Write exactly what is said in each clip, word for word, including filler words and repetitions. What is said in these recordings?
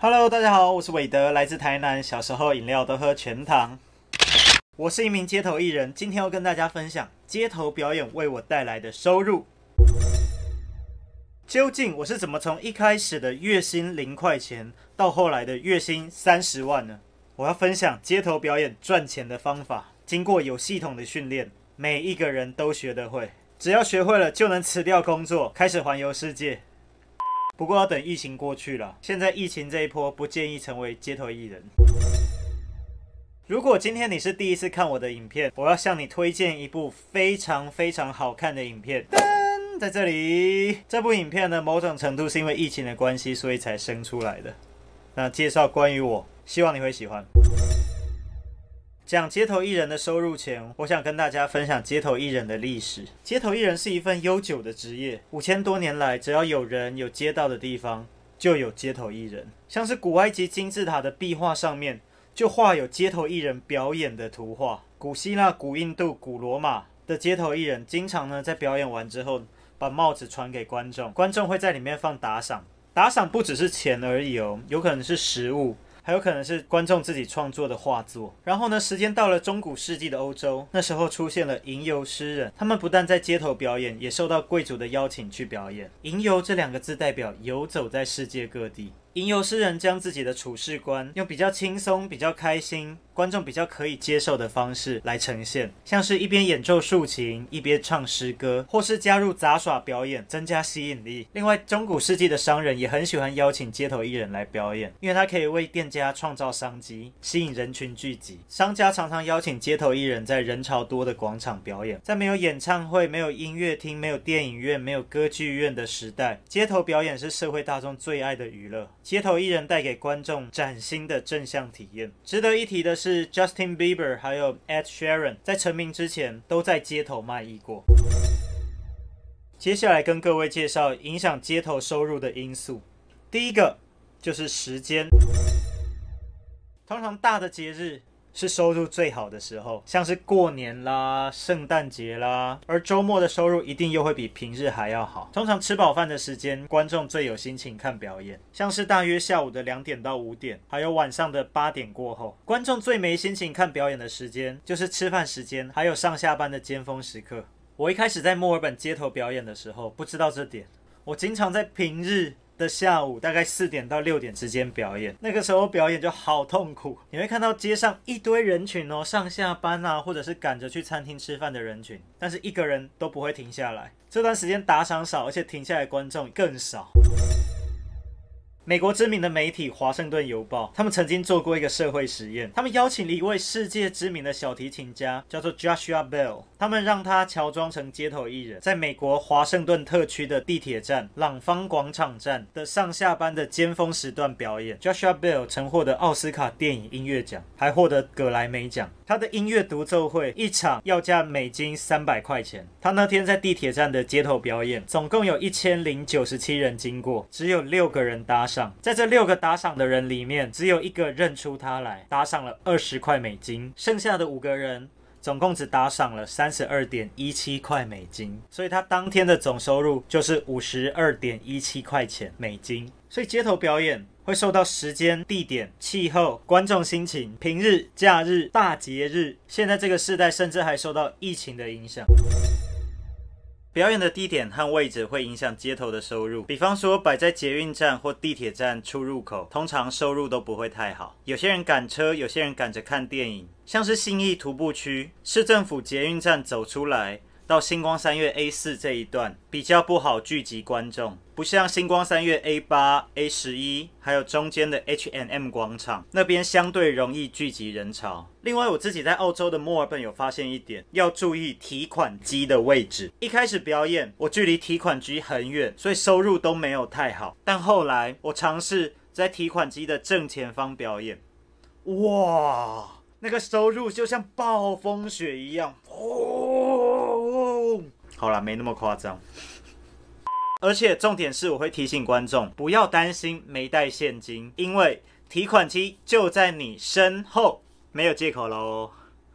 Hello， 大家好，我是韦德，来自台南。小时候饮料都喝全糖。我是一名街头艺人，今天要跟大家分享街头表演为我带来的收入。究竟我是怎么从一开始的月薪零块钱，到后来的月薪三十万呢？我要分享街头表演赚钱的方法，经过有系统的训练，每一个人都学得会。只要学会了，就能辞掉工作，开始环游世界。不过要等疫情过去了，现在疫情这一波不建议成为街头艺人。如果今天你是第一次看我的影片，我要向你推荐一部非常非常好看的影片。噔，在这里，这部影片呢，某种程度是因为疫情的关系，所以才生出来的。那介绍关于我，希望你会喜欢。讲街头艺人的收入前，我想跟大家分享街头艺人的历史。街头艺人是一份悠久的职业，五千多年来，只要有人有街道的地方，就有街头艺人。像是古埃及金字塔的壁画上面，就画有街头艺人表演的图画。古希腊、古印度、古罗马的街头艺人，经常呢在表演完之后，把帽子传给观众，观众会在里面放打赏。打赏不只是钱而已哦，有可能是食物。还有可能是观众自己创作的画作。然后呢，时间到了中古世纪的欧洲，那时候出现了吟游诗人，他们不但在街头表演，也受到贵族的邀请去表演。吟游这两个字代表游走在世界各地。吟游诗人将自己的处事观用比较轻松、比较开心、观众比较可以接受的方式来呈现，像是一边演奏竖琴，一边唱诗歌，或是加入杂耍表演，增加吸引力。另外，中古世纪的商人也很喜欢邀请街头艺人来表演，因为他可以为店家创造商机，吸引人群聚集。商家常常邀请街头艺人在人潮多的广场表演。在没有演唱会、没有音乐厅、没有电影院、没有歌剧院的时代，街头表演是社会大众最爱的娱乐。街头艺人带给观众崭新的正向体验。值得一提的是 ，Justin Bieber 还有 Ed Sheeran 在成名之前都在街头卖艺过。接下来跟各位介绍影响街头收入的因素。第一个就是时间。通常大的节日是收入最好的时候，像是过年啦、圣诞节啦，而周末的收入一定又会比平日还要好。通常吃饱饭的时间，观众最有心情看表演，像是大约下午的两点到五点，还有晚上的八点过后。观众最没心情看表演的时间，就是吃饭时间，还有上下班的尖峰时刻。我一开始在墨尔本街头表演的时候，不知道这点，我经常在平日的下午大概四点到六点之间表演，那个时候表演就好痛苦。你会看到街上一堆人群哦，上下班啊，或者是赶着去餐厅吃饭的人群，但是一个人都不会停下来。这段时间打赏少，而且停下来的观众更少。美国知名的媒体《华盛顿邮报》，他们曾经做过一个社会实验，他们邀请了一位世界知名的小提琴家，叫做 Joshua Bell， 他们让他乔装成街头艺人，在美国华盛顿特区的地铁站朗方广场站的上下班的尖峰时段表演。Joshua Bell 曾获得奥斯卡电影音乐奖，还获得葛莱美奖。他的音乐独奏会一场要价美金三百块钱。他那天在地铁站的街头表演，总共有一千零九十七人经过，只有六个人打赏。在这六个打赏的人里面，只有一个认出他来，打赏了二十块美金。剩下的五个人总共只打赏了三十二点一七块美金，所以他当天的总收入就是五十二点一七块钱美金。所以街头表演会受到时间、地点、气候、观众心情、平日、假日、大节日，现在这个世代甚至还受到疫情的影响。表演的地点和位置会影响街头的收入，比方说摆在捷运站或地铁站出入口，通常收入都不会太好。有些人赶车，有些人赶着看电影，像是信义徒步区，市政府捷运站走出来到星光三月 A 四 这一段比较不好聚集观众，不像星光三月 A 八、A 十一，还有中间的 H and M 广场，那边相对容易聚集人潮。另外，我自己在澳洲的墨尔本有发现一点，要注意提款机的位置。一开始表演，我距离提款机很远，所以收入都没有太好。但后来我尝试在提款机的正前方表演，哇，那个收入就像暴风雪一样，哦，好啦，没那么夸张。而且重点是，我会提醒观众不要担心没带现金，因为提款机就在你身后，没有借口咯。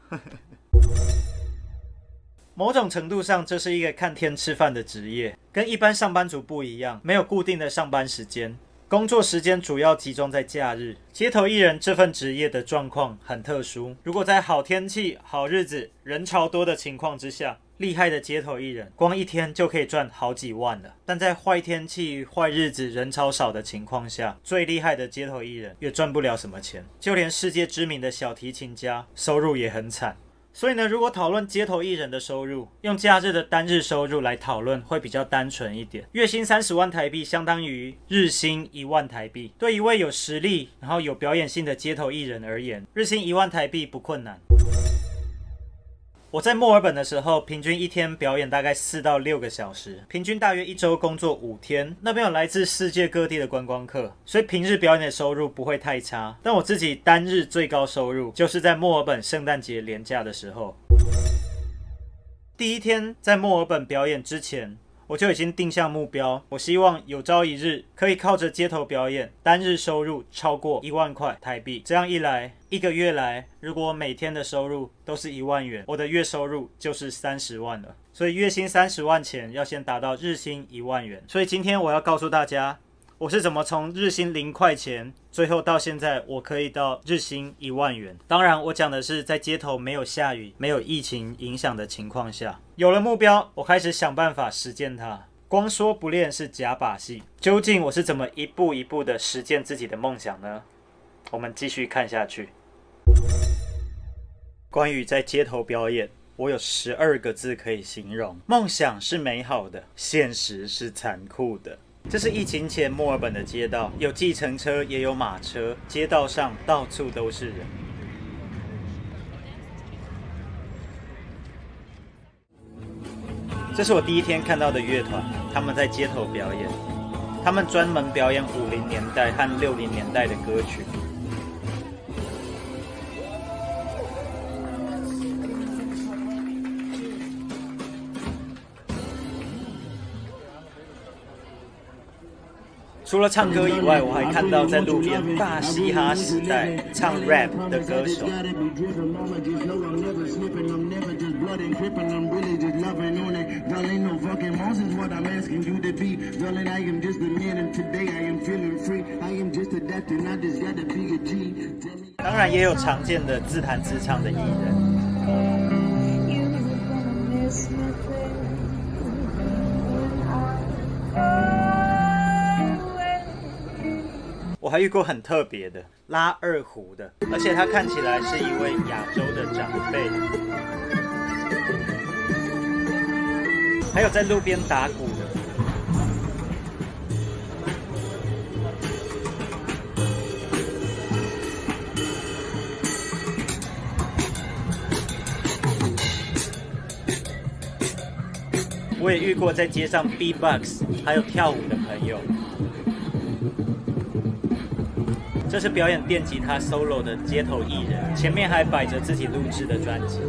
某种程度上，这是一个看天吃饭的职业，跟一般上班族不一样，没有固定的上班时间。 工作时间主要集中在假日。街头艺人这份职业的状况很特殊，如果在好天气、好日子、人潮多的情况之下，厉害的街头艺人光一天就可以赚好几万了。但在坏天气、坏日子、人潮少的情况下，最厉害的街头艺人也赚不了什么钱，就连世界知名的小提琴家收入也很惨。所以呢，如果讨论街头艺人的收入，用假日的单日收入来讨论会比较单纯一点。月薪三十万台币相当于日薪一万台币，对一位有实力然后有表演性的街头艺人而言，日薪一万台币不困难。我在墨尔本的时候，平均一天表演大概四到六个小时，平均大约一周工作五天。那边有来自世界各地的观光客，所以平日表演的收入不会太差。但我自己单日最高收入就是在墨尔本圣诞节连假的时候。第一天在墨尔本表演之前，我就已经定下目标，我希望有朝一日可以靠着街头表演，单日收入超过一万块台币。这样一来，一个月来，如果我每天的收入都是一万元，我的月收入就是三十万了。所以月薪三十万前，要先达到日薪一万元。所以今天我要告诉大家，我是怎么从日薪零块钱，最后到现在我可以到日薪一万元。当然，我讲的是在街头没有下雨、没有疫情影响的情况下。有了目标，我开始想办法实践它。光说不练是假把戏。究竟我是怎么一步一步的实践自己的梦想呢？我们继续看下去。关于在街头表演，我有十二个字可以形容：梦想是美好的，现实是残酷的。这是疫情前墨尔本的街道，有计程车也有马车，街道上到处都是人。这是我第一天看到的乐团，他们在街头表演，他们专门表演五零年代和六零年代的歌曲。除了唱歌以外，我还看到在路边大嘻哈时代唱 rap 的歌手。当然也有常见的自弹自唱的艺人。我还遇过很特别的拉二胡的，而且他看起来是一位亚洲的长辈。还有在路边打鼓的。我也遇过在街上 beatbox 还有跳舞的朋友。这是表演电吉他 solo 的街头艺人，前面还摆着自己录制的专辑。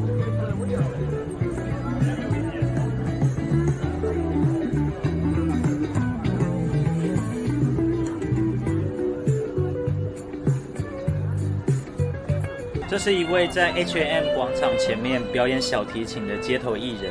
这是一位在 H and M 广场前面表演小提琴的街头艺人。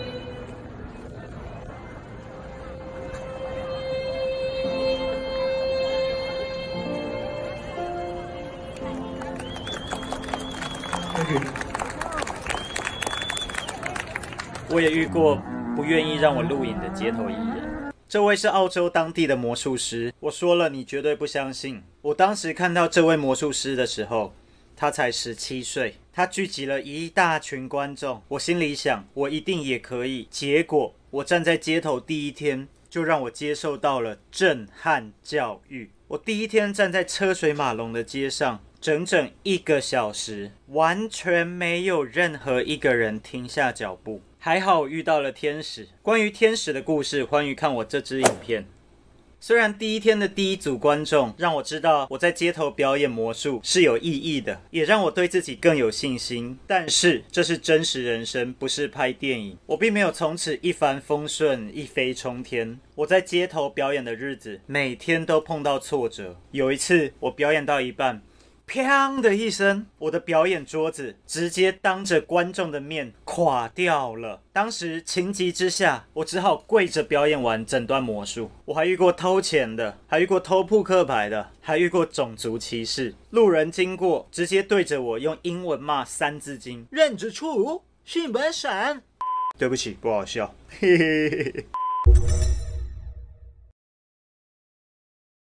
我也遇过不愿意让我录影的街头艺人。这位是澳洲当地的魔术师，我说了你绝对不相信。我当时看到这位魔术师的时候，他才十七岁，他聚集了一大群观众。我心里想，我一定也可以。结果我站在街头第一天，就让我接受到了震撼教育。我第一天站在车水马龙的街上，整整一个小时，完全没有任何一个人停下脚步。还好遇到了天使。关于天使的故事，欢迎看我这支影片。虽然第一天的第一组观众让我知道我在街头表演魔术是有意义的，也让我对自己更有信心，但是这是真实人生，不是拍电影。我并没有从此一帆风顺、一飞冲天。我在街头表演的日子，每天都碰到挫折。有一次我表演到一半， 砰的一声，我的表演桌子直接当着观众的面垮掉了。当时情急之下，我只好跪着表演完整段魔术。我还遇过偷钱的，还遇过偷扑克牌的，还遇过种族歧视。路人经过，直接对着我用英文骂三字经：认着出，性本善。对不起，不好笑。嘿嘿嘿嘿。